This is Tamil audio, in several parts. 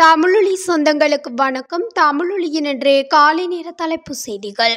தமிழொலி சொந்தங்களுக்கு வணக்கம். தமிழொலியின் இன்றைய காலை நேர தலைப்பு செய்திகள்.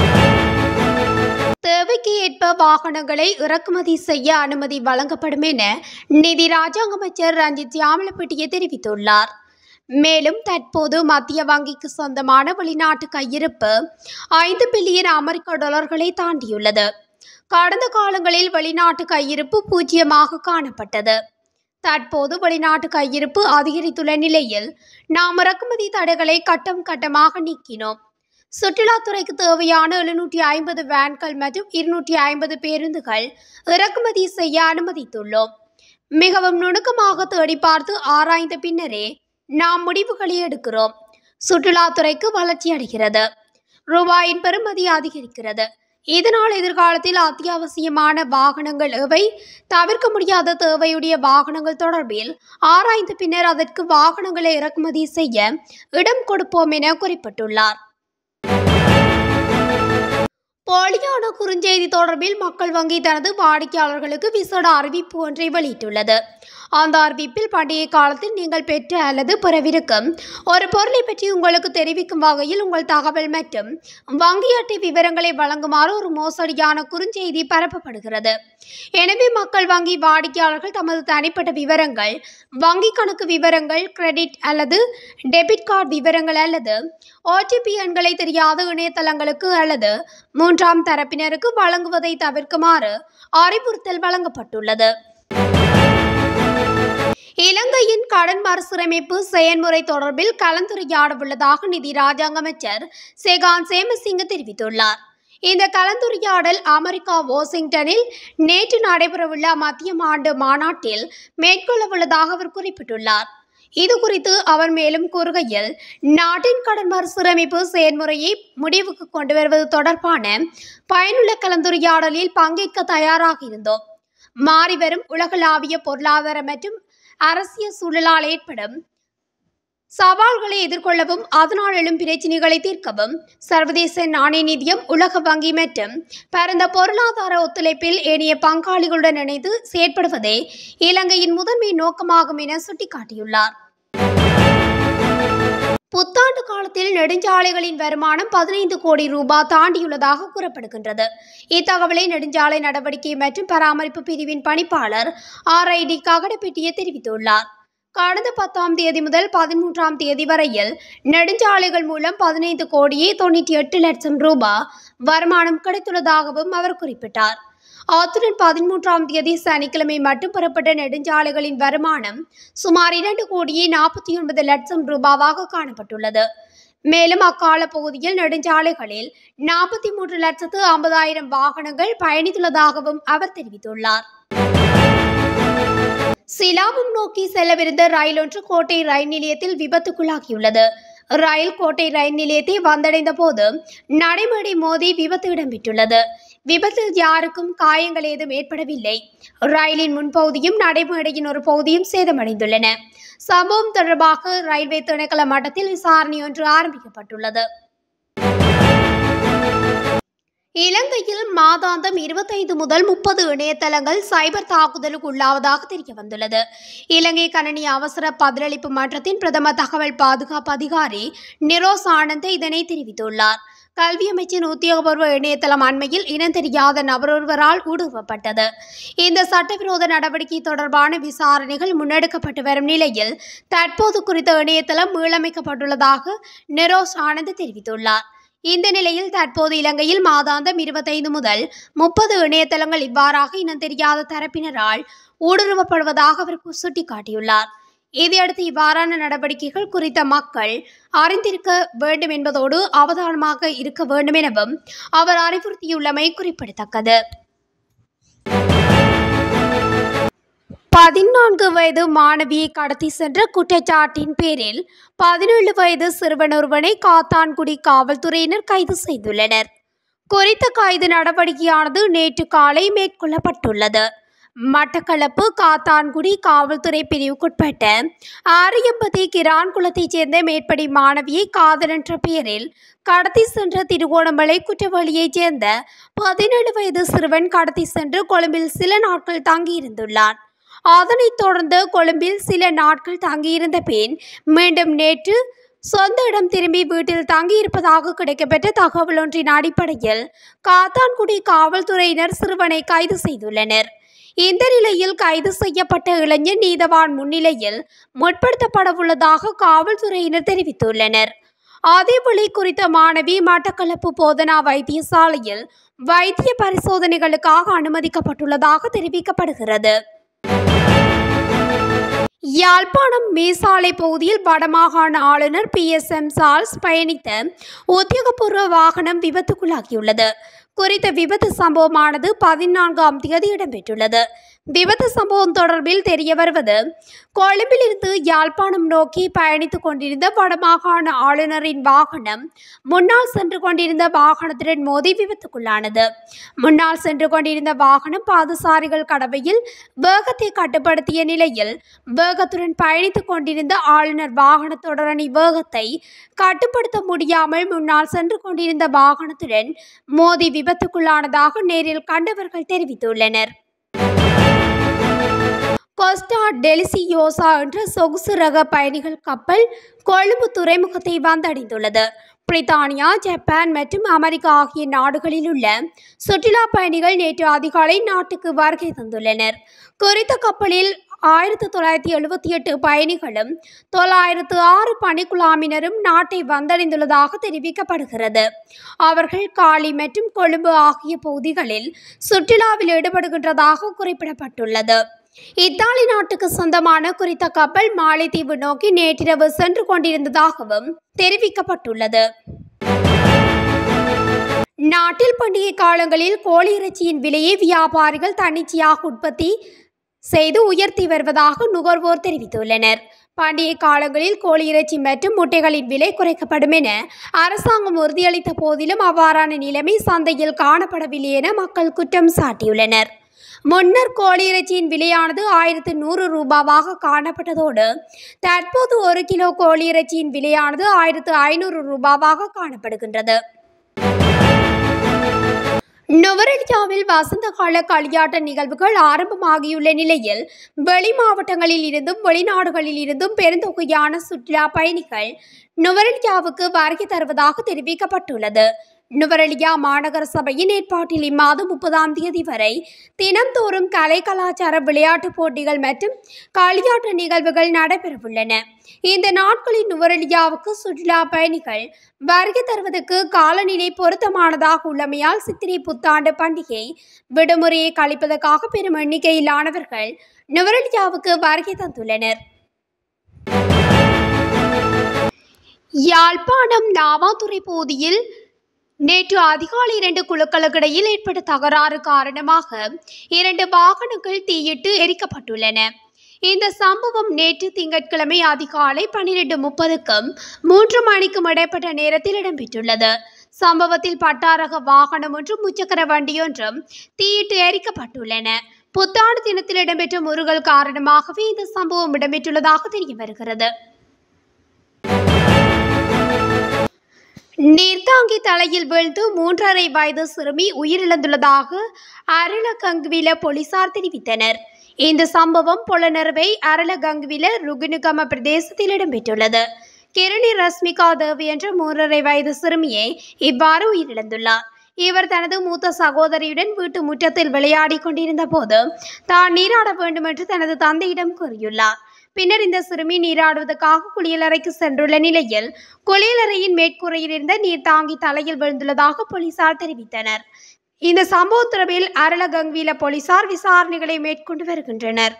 தேவைக்கு ஏற்ப வாகனங்களை இறக்குமதி செய்ய அனுமதி வழங்கப்படும் என நிதி ராஜாங்க அமைச்சர் ரஞ்சித் யாமலப்பட்டிய தெரிவித்துள்ளார். மேலும் தற்போது மத்திய வங்கிக்கு சொந்தமான வெளிநாட்டு கையிருப்பு 5 பில்லியன் அமெரிக்க டாலர்களை தாண்டியுள்ளது. கடந்த காலங்களில் வெளிநாட்டு கையிருப்பு 0 காணப்பட்டது. தற்போது வெளிநாட்டு கையிருப்பு அதிகரித்துள்ள நிலையில் நாம் இறக்குமதி தடைகளை கட்டம் கட்டமாக நீக்கினோம். சுற்றுலாத்துறைக்கு தேவையான 750 வேன்கள் மற்றும் 250 பேருந்துகள் இறக்குமதி செய்ய அனுமதித்துள்ளோம். மிகவும் நுணுக்கமாக தேடி பார்த்து ஆராய்ந்த பின்னரே நாம் முடிவுகளை எடுக்கிறோம். சுற்றுலாத்துறைக்கு வளர்ச்சி அடைகிறது. ரூபாயின் பெறுமதி அதிகரிக்கிறது. இதனால் எதிர்காலத்தில் அத்தியாவசியமான வாகனங்கள் எவை, தவிர்க்க முடியாத தேவையுடைய வாகனங்கள் தொடர்பில் ஆராய்ந்த பின்னர் அதற்கு வாகனங்களை இறக்குமதி செய்ய இடம் கொடுப்போம் என குறிப்பிட்டுள்ளார். போலியான குறுஞ்செய்தி தொடர்பில் மக்கள் வங்கி தனது வாடிக்கையாளர்களுக்கு விசேட அறிவிப்பு ஒன்றை வெளியிட்டுள்ளது. அந்த அறிவிப்பில் பண்டிகை காலத்தில் நீங்கள் பெற்ற அல்லது பெறவிருக்கும் ஒரு பொருளை பற்றி உங்களுக்கு தெரிவிக்கும் வகையில் உங்கள் தகவல் மற்றும் வங்கி அட்டை விவரங்களை வழங்குமாறு ஒரு மோசடியான குறுஞ்செய்தி பரப்பப்படுகிறது. எனவே மக்கள் வங்கி வாடிக்கையாளர்கள் தமது தனிப்பட்ட விவரங்கள், வங்கி கணக்கு விவரங்கள், கிரெடிட் அல்லது டெபிட் கார்டு விவரங்கள் அல்லது OTP எண்களை தெரியாத இணையதளங்களுக்கு அல்லது 3ஆம் தரப்பினருக்கு வழங்குவதை தவிர்க்குமாறு அறிவுறுத்தல் வழங்கப்பட்டுள்ளது. இலங்கையின் கடன் மறுசீரமைப்பு செயல்முறை தொடர்பில் கலந்துரையாடவுள்ளதாக நிதி ராஜாங்க அமைச்சர் செகான் சேமசிங்க தெரிவித்துள்ளார். இந்த கலந்துரையாடல் அமெரிக்கா வாஷிங்டனில் நேற்று நடைபெறவுள்ள மத்திய ஆண்டு மாநாட்டில் மேற்கொள்ளவுள்ளதாக அவர் குறிப்பிட்டுள்ளார். இது குறித்து அவர் மேலும் கூறுகையில், நாட்டின் கடன் மறுசீரமைப்பு செயல்முறையை முடிவுக்கு கொண்டு வருவது தொடர்பான பயனுள்ள கலந்துரையாடலில் பங்கேற்க தயாராக இருந்தோம். மாறிவரும் உலகளாவிய பொருளாதார மற்றும் அரசியல் சூழலால் ஏற்படும் சவால்களை எதிர்கொள்ளவும் அதனால் எழும் பிரச்சினைகளை தீர்க்கவும் சர்வதேச நாணய நிதியம், உலக வங்கி மற்றும் பரந்த பொருளாதார ஒத்துழைப்பில் ஏனைய பங்காளிகளுடன் இணைந்து செயற்படுவதே இலங்கையின் முதன்மை நோக்கமாகும் என சுட்டிக்காட்டியுள்ளார். புத்தாண்டு காலத்தில் நெடுஞ்சாலைகளின் வருமானம் 15 கோடி ரூபாய் தாண்டியுள்ளதாக கூறப்படுகின்றது. இத்தகவலை நெடுஞ்சாலை நடவடிக்கை மற்றும் பராமரிப்பு பிரிவின் பணிப்பாளர் RID ககடப்பெட்டிய தெரிவித்துள்ளார். கடந்த 10ஆம் தேதி முதல் 13ஆம் தேதி வரையில் நெடுஞ்சாலைகள் மூலம் 15 கோடியே 98 லட்சம் ரூபாய் வருமானம் கிடைத்துள்ளதாகவும் அவர் குறிப்பிட்டார். அத்துடன் 13ஆம் தேதி சனிக்கிழமை மட்டும் பெறப்பட்ட நெடுஞ்சாலைகளின் வருமானம் சுமார் 2 கோடியே 49 லட்சம் ரூபாவாக காணப்பட்டுள்ளது. மேலும் அக்கால பகுதியில் நெடுஞ்சாலைகளில் 43,50,000 வாகனங்கள் பயணித்துள்ளதாகவும் அவர் தெரிவித்துள்ளார். சிலாபம் நோக்கி செல்லவிருந்த ரயில் ஒன்று கோட்டை ரயில் நிலையத்தில் விபத்துக்குள்ளாகியுள்ளது. ரயில் கோட்டை ரயில் நிலையத்தை வந்தடைந்த போது நடைமேடை மோதி விபத்து இடம்பெற்றுள்ளது. விபத்தில் யாருக்கும் காயங்கள் ஏதும் ஏற்படவில்லை. ரயிலின் முன்பகுதியும் நடைமேடையின் ஒரு பகுதியும் சேதமடைந்துள்ளன. சம்பவம் தொடர்பாக ரயில்வே திணைக்கள மட்டத்தில் விசாரணை ஒன்று ஆரம்பிக்கப்பட்டுள்ளது. இலங்கையில் மாதாந்தம் 25 முதல் 30 இணையதளங்கள் சைபர் தாக்குதலுக்கு உள்ளாவதாக தெரிய வந்துள்ளது. இலங்கை கணனி அவசர பதிலளிப்பு மன்றத்தின் பிரதம தகவல் பாதுகாப்பு அதிகாரி நிரோஸ் ஆனந்த் இதனை தெரிவித்துள்ளார். கல்வி அமைச்சின் உத்தியோகபூர்வ இணையதளம் அண்மையில் இனம் தெரியாத நபரொருவரால் ஊடுருவப்பட்டது. இந்த சட்டவிரோத நடவடிக்கை தொடர்பான விசாரணைகள் முன்னெடுக்கப்பட்டு வரும் நிலையில் தற்போது குறித்த இணையதளம் மீளமைக்கப்பட்டுள்ளதாக நிரோஸ் ஆனந்த் தெரிவித்துள்ளார். இந்த நிலையில் தற்போது இலங்கையில் மாதாந்தம் 25 முதல் 30 இணையதளங்கள் இவ்வாறாக இனம் தெரியாத தரப்பினரால் ஊடுருவப்படுவதாக அவர் சுட்டிக்காட்டியுள்ளார். இதையடுத்து இவ்வாறான நடவடிக்கைகள் குறித்த மக்கள் அறிந்திருக்க வேண்டும் என்பதோடு அவதானமாக இருக்க வேண்டும் எனவும் அவர் அறிவுறுத்தியுள்ளமை குறிப்பிடத்தக்கது. 14 வயது மாணவியை கடத்தி சென்ற குற்றச்சாட்டின் பேரில் 17 வயது சிறுவனொருவனை காத்தான்குடி காவல்துறையினர் கைது செய்துள்ளனர். குறித்த கைது நடவடிக்கையானது நேற்று காலை மேற்கொள்ளப்பட்டுள்ளது. மட்டக்களப்பு காத்தான்குடி காவல்துறை பிரிவுக்குட்பட்ட ஆரியம்பதி கிரான்குளத்தைச் சேர்ந்த மேற்படி மாணவியை காதல் என்ற பெயரில் கடத்தி சென்ற திருகோணமலை குற்றவாளியைச் சேர்ந்த 17 வயது சிறுவன் கடத்தி சென்று கொழும்பில் சில நாட்கள் தங்கியிருந்துள்ளான். அதனைத் தொடர்ந்து கொழும்பில் சில நாட்கள் தங்கியிருந்த பின் மீண்டும் நேற்று சொந்த இடம் திரும்பி வீட்டில் தங்கியிருப்பதாக கிடைக்கப்பெற்ற தகவல் ஒன்றின் அடிப்படையில் காத்தான்குடி காவல்துறையினர் சிறுவனை கைது செய்துள்ளனர். இந்த நிலையில் கைது செய்யப்பட்ட இளைஞர் நீதவான் முன்னிலையில் முற்படுத்தப்படவுள்ளதாக காவல்துறையினர் தெரிவித்துள்ளனர். அதேவேளை குறித்த மாணவி மட்டக்களப்பு போதனா வைத்தியசாலையில் வைத்திய பரிசோதனைகளுக்காக அனுமதிக்கப்பட்டுள்ளதாக தெரிவிக்கப்படுகிறது. யாழ்ப்பாணம் மேசாலை பகுதியில் வடமாகாண ஆளுநர் PSM சார்ல்ஸ் பயணித்த உத்தியோகபூர்வ வாகனம் விபத்துக்குள்ளாகியுள்ளது. குறித்த விபத்து சம்பவமானது 14ஆம் தேதி இடம்பெற்றுள்ளது. விபத்து சம்பவம் தொடர்பில் தெரிய வருவது, கொழும்பில் இருந்து யாழ்ப்பாணம் நோக்கி பயணித்துக் கொண்டிருந்த வடமாகாண ஆளுநரின் வாகனம் முன்னால் சென்று கொண்டிருந்த வாகனத்துடன் மோதி விபத்துக்குள்ளானது. முன்னால் சென்று கொண்டிருந்த வாகனம் பாதசாரிகள் கடவையில் வேகத்தை கட்டுப்படுத்திய நிலையில் வேகத்துடன் பயணித்துக் கொண்டிருந்த ஆளுநர் வாகன தொடரணி வேகத்தை கட்டுப்படுத்த முடியாமல் முன்னால் சென்று கொண்டிருந்த வாகனத்துடன் மோதி விபத்துக்குள்ளானதாக நேரில் கண்டவர்கள் தெரிவித்துள்ளனர். கோஸ்டா டெலிசியோசா என்ற சொகுசு ரக பயணிகள் கப்பல் கொழும்பு துறைமுகத்தை வந்தடைந்துள்ளது. பிரித்தானியா, ஜப்பான் மற்றும் அமெரிக்கா ஆகிய நாடுகளில் உள்ள சுற்றுலா பயணிகள் நேற்று அதிகாலை நாட்டுக்கு வருகை தந்துள்ளனர். குறித்த கப்பலில் 1978 பயணிகளும் 906 பணிக்குழாமினரும் நாட்டை வந்தடைந்துள்ளதாக தெரிவிக்கப்படுகிறது. அவர்கள் காலி மற்றும் கொழும்பு ஆகிய பகுதிகளில் சுற்றுலாவில் ஈடுபடுகின்றதாக குறிப்பிடப்பட்டுள்ளது. இத்தாலி நாட்டுக்கு சொந்தமான குறித்த கப்பல் மாலைத்தீவு நோக்கி நேற்றிரவு சென்று கொண்டிருந்ததாகவும் தெரிவிக்கப்பட்டுள்ளது. நாட்டில் பண்டிகை காலங்களில் கோழி இறைச்சியின் விலையை வியாபாரிகள் தன்னிச்சையாக உற்பத்தி செய்து உயர்த்தி வருவதாக நுகர்வோர் தெரிவித்துள்ளனர். பண்டிகை காலங்களில் கோழி இறைச்சி மற்றும் முட்டைகளின் விலை குறைக்கப்படும் என அரசாங்கம் உறுதியளித்த போதிலும் அவ்வாறான நிலைமை சந்தையில் காணப்படவில்லை என மக்கள் குற்றம் சாட்டியுள்ளனர். முன்னர் கோழி இறைச்சியின் விலையானது 1100 ரூபாவாக காணப்பட்டதோடு தற்போது 1 கிலோ கோழி இறைச்சியின் விலையானது 1500 ரூபாவாக காணப்படுகின்றது. நுவரெலியாவில் வசந்த கால களியாட்ட நிகழ்வுகள் ஆரம்பமாகியுள்ள நிலையில் வெளி மாவட்டங்களில் இருந்தும் வெளிநாடுகளில் இருந்தும் பெருந்தொகையான சுற்றுலா பயணிகள் நுவரெலியாவுக்கு வருகை தருவதாக தெரிவிக்கப்பட்டுள்ளது. நுவரெலியா மாநகர சபையின் ஏற்பாட்டில் இம்மாதம் 30ஆம் தேதி வரை தினம்தோறும் கலை கலாச்சார விளையாட்டுப் போட்டிகள் மற்றும் களியாட்ட நிகழ்வுகள் நடைபெறவுள்ளன. இந்த நாட்களில் நுவரெலியாவுக்கு சுற்றுலா பயணிகள் வருகை தருவதற்கு காலநிலை பொருத்தமானதாக உள்ளமையால் சித்திரை புத்தாண்டு பண்டிகை விடுமுறையை கழிப்பதற்காக பெரும் எண்ணிக்கையிலானவர்கள் நுவரெலியாவுக்கு வருகை தந்துள்ளனர். யாழ்ப்பாணம் நாவாதுறை பகுதியில் நேற்று அதிகாலை 2 குழுக்களுக்கிடையில் ஏற்பட்ட தகராறு காரணமாக 2 வாகனங்கள் தீயிட்டு எரிக்கப்பட்டுள்ளன. இந்த சம்பவம் நேற்று திங்கட்கிழமை அதிகாலை 12:30க்கும் 3 மணிக்கும் இடைப்பட்ட நேரத்தில் இடம்பெற்றுள்ளது. சம்பவத்தில் பட்டாரக வாகனம் ஒன்றும் முச்சக்கர வண்டியொன்றும் தீயிட்டு எரிக்கப்பட்டுள்ளன. புத்தாண்டு தினத்தில் இடம்பெற்ற முருகல் காரணமாகவே இந்த சம்பவம் இடம்பெற்றுள்ளதாக தெரிய வருகிறது. நீர்த்தாங்கி தலையில் வீழ்ந்து 3.5 வயது சிறுமி உயிரிழந்துள்ளதாக அரளகங்குவில போலீசார் தெரிவித்தனர். இந்த சம்பவம் பொலனறுவை அரளகங்குவில ருகுனுகம பிரதேசத்தில் இடம்பெற்றுள்ளது. கிரணி ரஸ்மிகா தேவி என்ற 3.5 வயது சிறுமியே இவ்வாறு உயிரிழந்துள்ளார். இவர் தனது மூத்த சகோதரியுடன் வீட்டு முற்றத்தில் விளையாடி கொண்டிருந்த போது தான் நீராட வேண்டும் என்று தனது தந்தையிடம் கூறியுள்ளார். பின்னர் இந்த சிறுமி நீராடுவதற்காக குளியலறைக்கு சென்றுள்ள நிலையில் குளியலறையின் மேற்கூரையில் இருந்த நீர் தாங்கி தலையில் விழுந்துள்ளதாக போலீசார் தெரிவித்தனர். இந்த சம்பவம் தொடர்பில் அரளகங்குவில போலீசார் விசாரணைகளை மேற்கொண்டு வருகின்றனர்.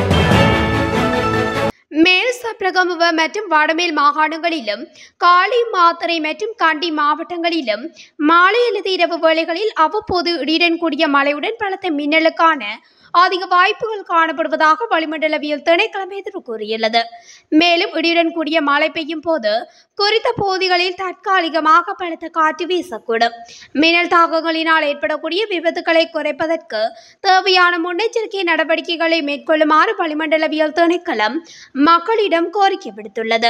மேல் சப்ரகமுவ மற்றும் வடமேல் மாகாணங்களிலும் காலி, மாத்தறை மற்றும் கண்டி மாவட்டங்களிலும் மாலை அல்லது இரவு வேளைகளில் அவ்வப்போது இடியுடன் கூடிய மழையுடன் பலத்த மின்னலுக்கான அதிக வாய்ப்புகள் காணப்படுவதாக வளிமண்டலவியல் திணைக்களம் எதிர்ப்பு கூறியுள்ளது. மேலும் இடியுடன் கூடிய மழை பெய்யும் போது குறித்த பகுதிகளில் தற்காலிகமாக பலத்த காற்று வீசக்கூடும். மின்னல் தாக்கங்களினால் ஏற்படக்கூடிய விபத்துக்களை குறைப்பதற்கு தேவையான முன்னெச்சரிக்கை நடவடிக்கைகளை மேற்கொள்ளுமாறு வளிமண்டலவியல் திணைக்களம் மக்களிடம் கோரிக்கை விடுத்துள்ளது.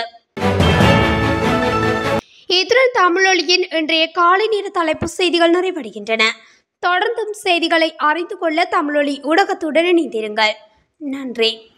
இத்துடன் தமிழொலியின் இன்றைய காலை நேர தலைப்பு செய்திகள் நிறைவடைகின்றன. தொடர்ந்தும் செய்திகளை அறிந்து கொள்ள தமிழொலி ஊடகத்துடன் இணைந்திருங்கள். நன்றி.